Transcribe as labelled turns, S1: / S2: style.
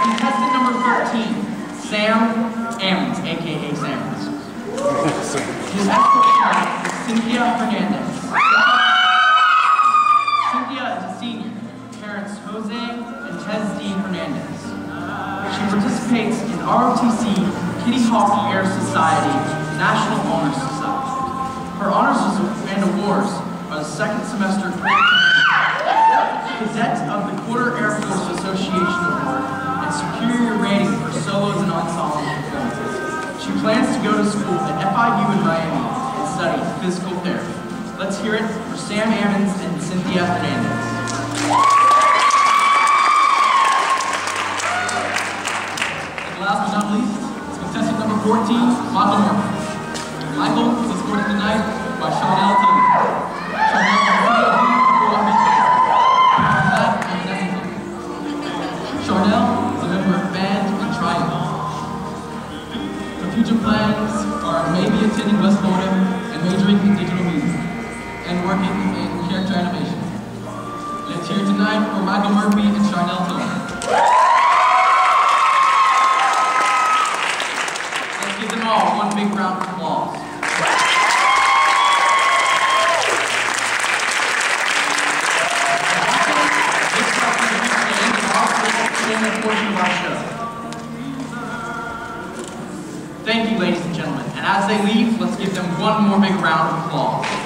S1: Contestant number 13, Ammons, A.K.A. SAMMONS. His escort tonight is Cynthia Hernandez. Cynthia is a senior. Parents Jose and Tesdy Hernandez. She participates in ROTC, Kitty Hawk Air Society, National Honors Society. Her honors and awards are the second semester Cadet of the Quarter Air Force Association Award and superior rating for solos and ensemble performances. She plans to go to school at FIU in Miami and study physical therapy. Let's hear it for Sam Ammons and Cynthia Hernandez. And last but not least, is contestant number 14, Michael Murphy. Michael is escorted tonight by Charnel Tony. Charnel is a member of band and triangle. Her future plans are maybe attending West Walton and majoring in digital media and working in character animation. Let's hear tonight for Michael Murphy and Charnel Tony. Let's give them all one big round of applause. Portion of our show. Thank you, ladies and gentlemen. And as they leave, let's give them one more big round of applause.